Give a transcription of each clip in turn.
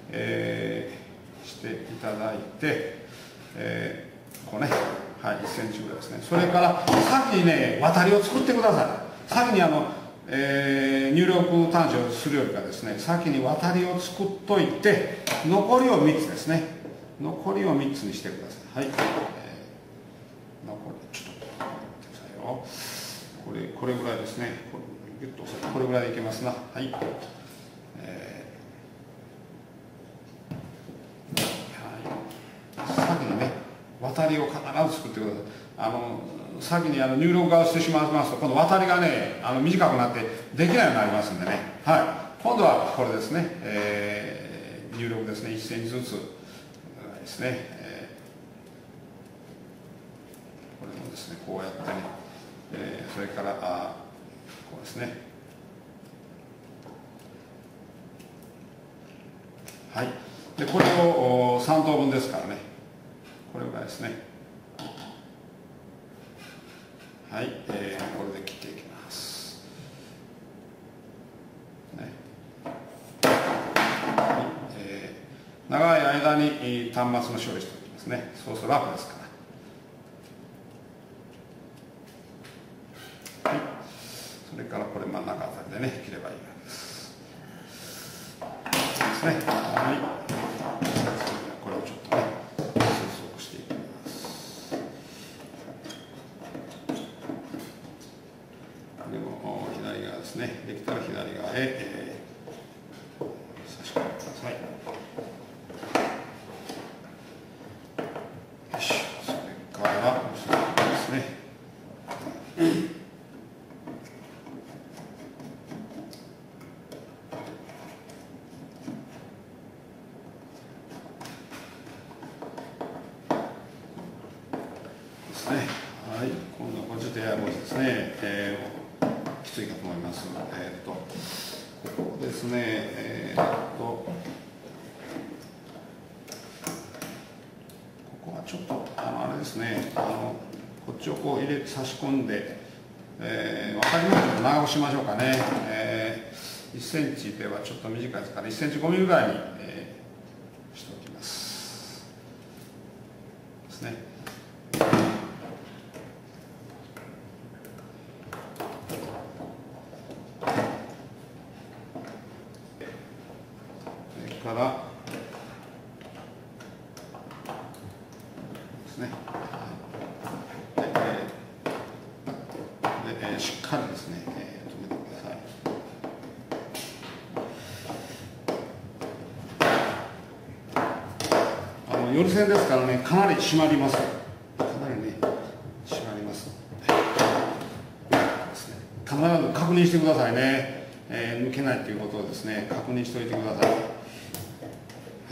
していただいて、こうね、はい、1センチぐらいですね。それから先にね、渡りを作ってください。先に入力端子をするよりかですね、先に渡りを作っといて、残りを3つですね。残りを3つにしてください。はい。残り、ちょっと待ってくださいよ。これぐらいですね。これぐらいでいけますな。はい。先にね、渡りを必ず作ってください。先に入力側をしてしまいますと、今度渡りがね、短くなってできないようになりますんでね。はい。今度はこれですね。入力ですね。1センチずつですね。これもですね、こうやってね。それからこうですね。はい。で、これを3等分ですからね。これぐらいですね。はい、これで切っていきます。ね、はい、長い間に端末の処理しておきますね。そうすると楽ですから。はい、それからこれ真ん中あたりでね、切ればいいわけです。ですね。はい。これをちょっとね、接続していきます。これも左側ですね。できたら左側へ、差し込んでください。よし。それから後ろですね。はい、今度はこれちょっとややこしいですね。きついかと思います。ここですね。ここはちょっとあれですね。こっちをこう差し込んで、分かりますちょっと長くしましょうかね。1センチではちょっと短いですから、1センチ5ミリぐらいに、しておきます。ですね。からですね。で、しっかりですね、止めてください。より線ですからね、かなり締まります。かなりね、締まります。ですね、必ず確認してくださいね。抜けないということをですね、確認しておいてください。はい。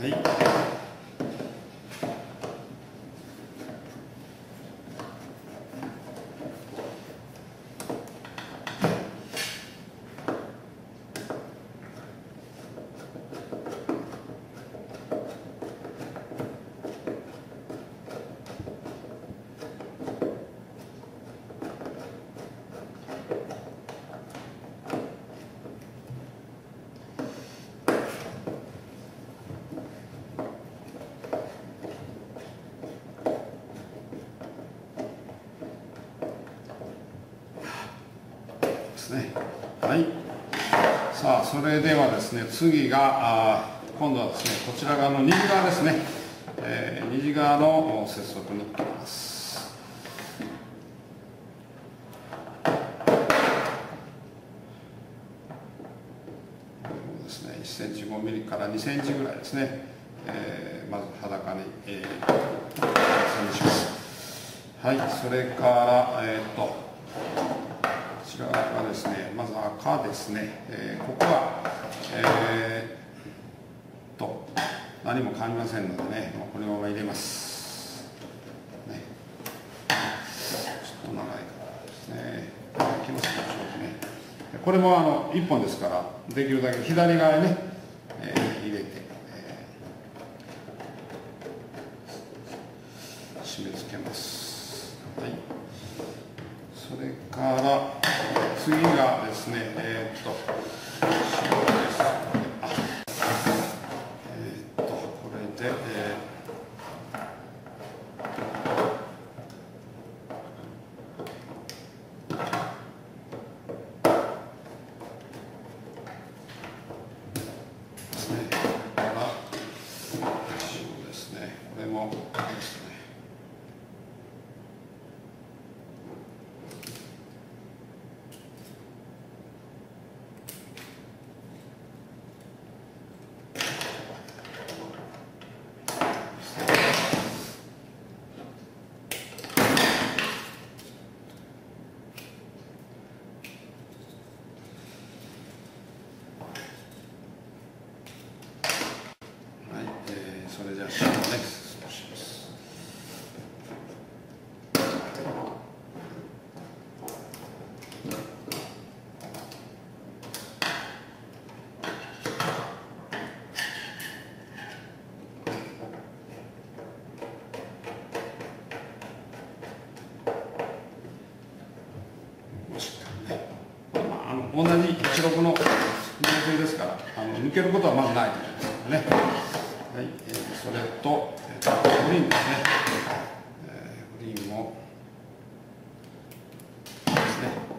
ね。はい。さあ、それではですね、次が今度はですね、こちら側の右側ですね、右側の接続に行きます。これもですね、1センチ5ミリから2センチぐらいですね、まず裸に、します。はい、それからこちらがですね、まず赤ですね、ここは何も変わりませんのでね、もうこのまま入れます、ね、ちょっと長いからですね、いきますか、ね、これも1本ですからできるだけ左側へね、入れて、締め付けます。はい、それから次がですね、白です。 16の入水ですから抜けることはまずないと思いますのでね。はい、それと、グリーンですね。グリーンもですね。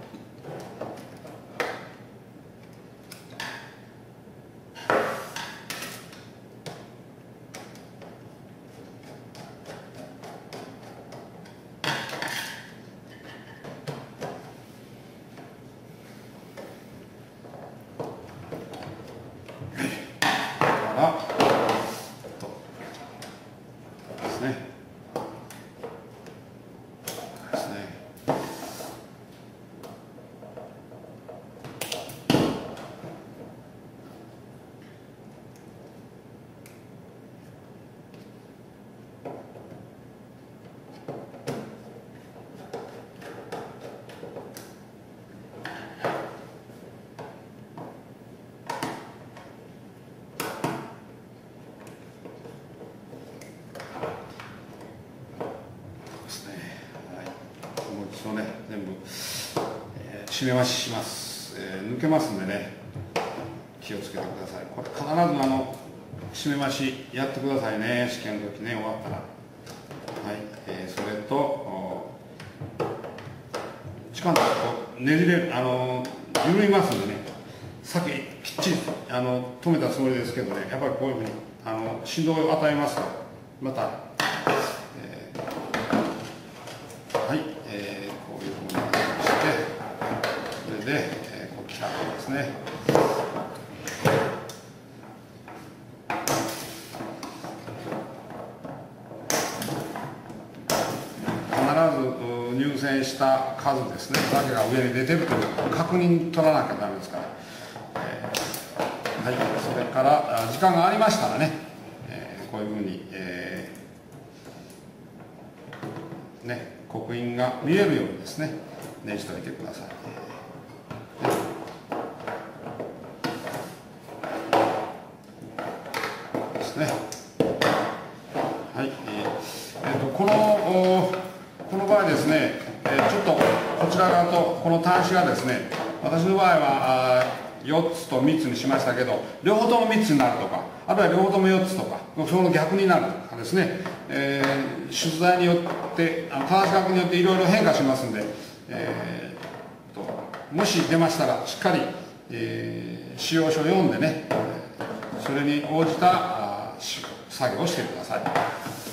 全部、締め増しします、抜けますんでね気をつけてください。これ必ず締め増しやってくださいね、試験の時ね終わったら。はい、それと時間だとねじれる緩みますんでね、さっききっちり止めたつもりですけどね、やっぱりこういうふうに振動を与えますとまた、はい、こういうふうにしてそれで、こちらですね。入選した数ですねだけが上に出てるという確認取らなきゃダメですから、はい、それから時間がありましたらね、こういうふうに、ね、刻印が見えるようにですねねじといてください。ですね。はい、この場合ですね、ちょっとこちら側とこの端子がですね、私の場合は4つと3つにしましたけど、両方とも3つになるとか、あるいは両方とも4つとか、その逆になるとかですね、出題によって、正し書きによっていろいろ変化しますんで、もし出ましたら、しっかり、使用書を読んでね、それに応じた作業をしてください。